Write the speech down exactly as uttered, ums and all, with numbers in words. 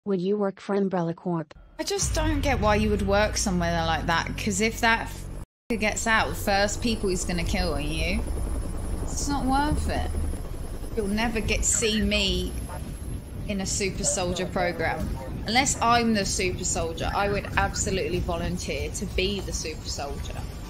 Would you work for Umbrella Corp? I just don't get why you would work somewhere like that, because if that f gets out, the first people he's going to kill are you. It's not worth it. You'll never get to see me in a super soldier program. Unless I'm the super soldier, I would absolutely volunteer to be the super soldier.